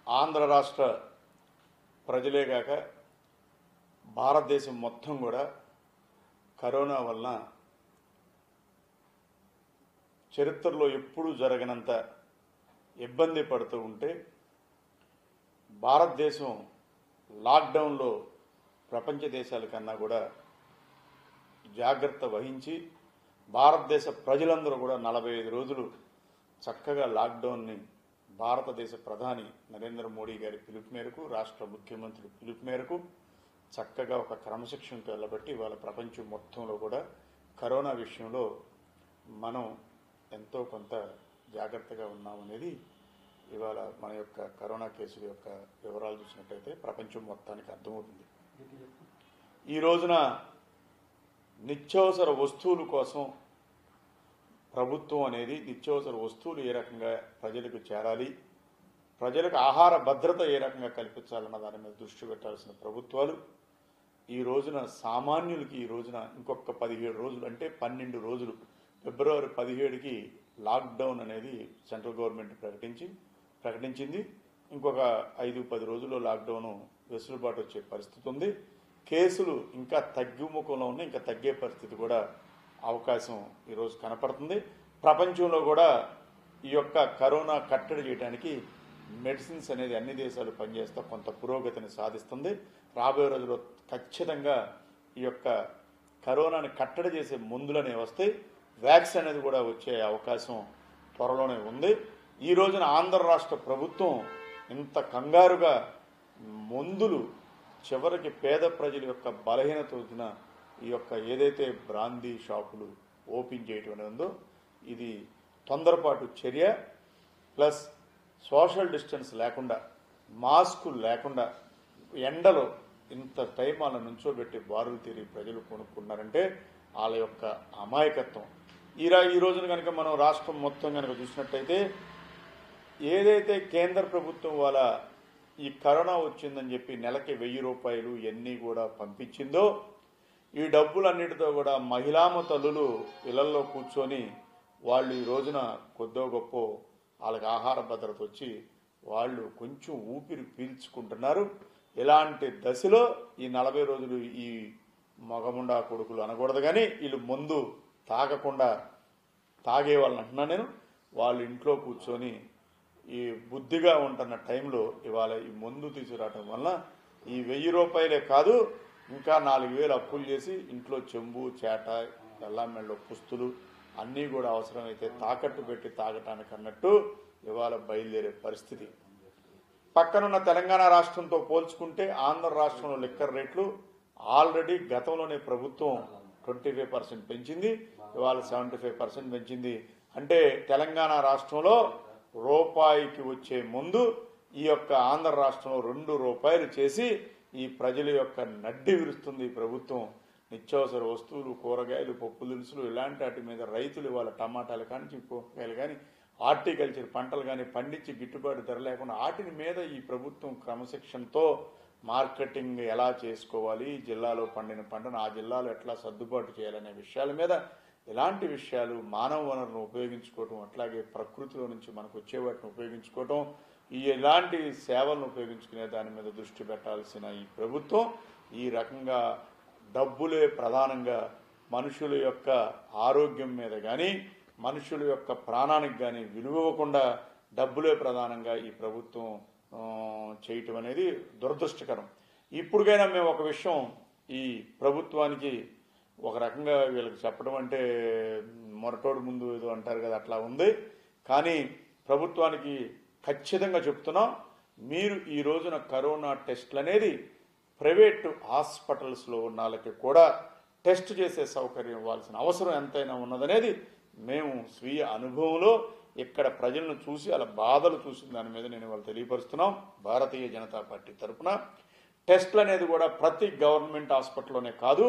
ఆంధ్ర రాష్ట్ర ప్రజలే కాక భారతదేశం మొత్తం కూడా కరోనా వలన చరిత్రలో ఎప్పుడూ జరగనంత ఇబ్బంది పడుతూ ఉంటే భారతదేశం లాక్డౌన్లో ప్రపంచ దేశాల కన్నా కూడా జాగ్రత్త వహించి భారతదేశ ప్రజలందరూ కూడా 45 రోజులు చక్కగా లాక్డౌన్ని భారతదేశ ప్రధాని నరేంద్ర మోడీ గారి పిలుపు మేరకు రాష్ట్ర ముఖ్యమంత్రి పిలుపు మేరకు చక్కగా ఒక క్రమశిక్షణతో వెళ్ళబట్టి ఇవాళ ప్రపంచం మొత్తంలో కూడా కరోనా విషయంలో మనం ఎంతో కొంత జాగ్రత్తగా ఉన్నామనేది ఇవాళ మన యొక్క కరోనా కేసుల యొక్క వివరాలు చూసినట్టయితే ప్రపంచం మొత్తానికి అర్థమవుతుంది. ఈ రోజున నిత్యావసర వస్తువుల కోసం ప్రభుత్వం అనేది నిత్యావసర వస్తువులు ఏ రకంగా ప్రజలకు చేరాలి, ప్రజలకు ఆహార భద్రత ఏ రకంగా కల్పించాలన్న దాని మీద దృష్టి పెట్టాల్సిన ప్రభుత్వాలు ఈ రోజున సామాన్యులకి ఈ రోజున ఇంకొక 17 రోజులు అంటే 12 రోజులు ఫిబ్రవరి 17కి లాక్డౌన్ అనేది సెంట్రల్ గవర్నమెంట్ ప్రకటించింది. ఇంకొక 5-10 రోజుల్లో లాక్డౌన్ వెసులుబాటు వచ్చే పరిస్థితి ఉంది. కేసులు ఇంకా తగ్గుముఖంలో ఉన్నాయి, ఇంకా తగ్గే పరిస్థితి కూడా అవకాశం ఈరోజు కనపడుతుంది. ప్రపంచంలో కూడా ఈ యొక్క కరోనా కట్టడి చేయడానికి మెడిసిన్స్ అనేది అన్ని దేశాలు పనిచేస్తూ కొంత పురోగతిని సాధిస్తుంది. రాబోయే రోజుల్లో ఖచ్చితంగా ఈ యొక్క కరోనాని కట్టడి చేసే మందులనే వస్తాయి. వ్యాక్సిన్ అనేది కూడా వచ్చే అవకాశం త్వరలోనే ఉంది. ఈ రోజున ఆంధ్ర రాష్ట్ర ప్రభుత్వం ఇంత కంగారుగా మందులు చివరికి పేద ప్రజల యొక్క బలహీనత వచ్చిన ఈ యొక్క ఏదైతే బ్రాందీ షాపులు ఓపెన్ చేయటం అనేది ఉందో ఇది తొందరపాటు చర్య. ప్లస్ సోషల్ డిస్టెన్స్ లేకుండా మాస్కు లేకుండా ఎండలో ఇంత టైం వాళ్ళ నుంచోబెట్టి బారులు తీరి ప్రజలు కొనుక్కున్నారంటే వాళ్ళ యొక్క అమాయకత్వం. ఈ రోజున కనుక మనం రాష్ట్రం మొత్తం కనుక చూసినట్టయితే ఏదైతే కేంద్ర ప్రభుత్వం వాళ్ళ ఈ కరోనా వచ్చిందని చెప్పి నెలకి 1000 రూపాయలు ఇవన్నీ కూడా పంపించిందో ఈ డబ్బులన్నిటితో కూడా మహిళామ తల్లులు ఇళ్లలో కూర్చొని వాళ్ళు ఈ రోజున కొద్దో గొప్ప వాళ్ళకి ఆహార భద్రత వచ్చి వాళ్ళు కొంచెం ఊపిరి పీల్చుకుంటున్నారు. ఇలాంటి దశలో ఈ 40 రోజులు ఈ మగముండా కొడుకులు అనకూడదు కానీ వీళ్ళు మందు తాగకుండా తాగే వాళ్ళని అంటున్నాను నేను. వాళ్ళు ఇంట్లో కూర్చొని ఈ బుద్ధిగా ఉంటున్న టైంలో ఇవాళ ఈ మందు తీసుకురావటం వల్ల ఈ 1000 రూపాయలే కాదు ఇంకా 4000 అప్పులు చేసి ఇంట్లో చెంబు చేట ఎల్లామెళ్ళలో పుస్తులు అన్నీ కూడా అవసరమైతే తాకట్టు పెట్టి తాగటానికి అన్నట్టు ఇవాళ బయలుదేరే పరిస్థితి. పక్కనున్న తెలంగాణ రాష్ట్రంతో పోల్చుకుంటే ఆంధ్ర రాష్ట్రంలో లిక్కర్ రేట్లు ఆల్రెడీ గతంలోనే ప్రభుత్వం 25% పెంచింది, ఇవాళ 75% పెంచింది. అంటే తెలంగాణ రాష్ట్రంలో రూపాయికి వచ్చే ముందు ఈ యొక్క ఆంధ్ర రాష్ట్రంలో 2 రూపాయలు చేసి ఈ ప్రజల యొక్క నడ్డి విరుస్తుంది ఈ ప్రభుత్వం. నిత్యావసర వస్తువులు, కూరగాయలు, పప్పు దినుసులు ఇలాంటి వాటి మీద రైతులు ఇవాళ టమాటాలు కానీ కూరగాయలు కానీ హార్టికల్చర్ పంటలు కానీ పండించి గిట్టుబాటు ధర లేకుండా వాటి మీద ఈ ప్రభుత్వం క్రమశిక్షణతో మార్కెటింగ్ ఎలా చేసుకోవాలి, జిల్లాలో పండిన పంటను ఆ జిల్లాలో ఎట్లా సర్దుబాటు చేయాలనే విషయాల మీద ఇలాంటి విషయాలు మానవ వనరులను ఉపయోగించుకోవటం, అట్లాగే ప్రకృతిలో నుంచి మనకు వచ్చే వాటిని ఉపయోగించుకోవటం, ఇలాంటి సేవలను ఉపయోగించుకునే దాని మీద దృష్టి పెట్టాల్సిన ఈ ప్రభుత్వం ఈ రకంగా డబ్బులే ప్రధానంగా మనుషుల యొక్క ఆరోగ్యం మీద కానీ మనుషుల యొక్క ప్రాణానికి కానీ విలువకుండా డబ్బులే ప్రధానంగా ఈ ప్రభుత్వం చేయటం అనేది దురదృష్టకరం. ఇప్పటికైనా మేము ఒక విషయం ఈ ప్రభుత్వానికి ఒక రకంగా వీళ్ళకి చెప్పడం అంటే మొరటోడు ముందు ఏదో అంటారు కదా అట్లా ఉంది. కానీ ప్రభుత్వానికి ఖచ్చితంగా చెప్తున్నాం, మీరు ఈ రోజున కరోనా టెస్టులు అనేది ప్రైవేటు హాస్పిటల్స్లో ఉన్న వాళ్ళకి కూడా టెస్ట్ చేసే సౌకర్యం ఇవ్వాల్సిన అవసరం ఎంతైనా ఉన్నదనేది మేము స్వీయ అనుభవంలో ఇక్కడ ప్రజలను చూసి అలా బాధలు చూసిన దాని మీద నేను వాళ్ళు తెలియపరుస్తున్నాం. భారతీయ జనతా పార్టీ తరఫున టెస్టులు అనేది కూడా ప్రతి గవర్నమెంట్ హాస్పిటల్లోనే కాదు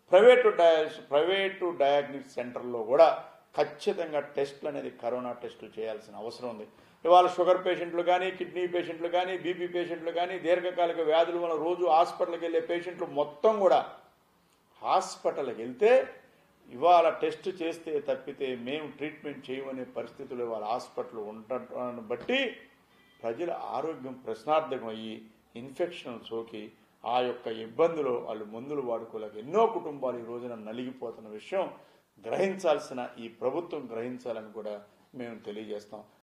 ప్రైవేటు డయాగ్నోస్టిక్ సెంటర్లో కూడా ఖచ్చితంగా టెస్టులు అనేది కరోనా టెస్టులు చేయాల్సిన అవసరం ఉంది. ఇవాళ షుగర్ పేషెంట్లు కానీ కిడ్నీ పేషెంట్లు కానీ బీపీ పేషెంట్లు కానీ దీర్ఘకాలిక వ్యాధుల వల్ల రోజు హాస్పిటల్కి వెళ్ళే పేషెంట్లు మొత్తం కూడా హాస్పిటల్కి వెళ్తే ఇవాళ టెస్ట్ చేస్తే తప్పితే మేము ట్రీట్మెంట్ చేయమనే పరిస్థితులు ఇవాళ హాస్పిటల్ ఉండటాన్ని బట్టి ప్రజల ఆరోగ్యం ప్రశ్నార్థకం అయ్యి ఇన్ఫెక్షన్ సోకి ఆ యొక్క ఇబ్బందులు వాళ్ళు మందులు వాడుకోలేక ఎన్నో కుటుంబాలు ఈ రోజున నలిగిపోతున్న విషయం గ్రహించాల్సిన ఈ ప్రభుత్వం గ్రహించాలని కూడా మేము తెలియజేస్తాం.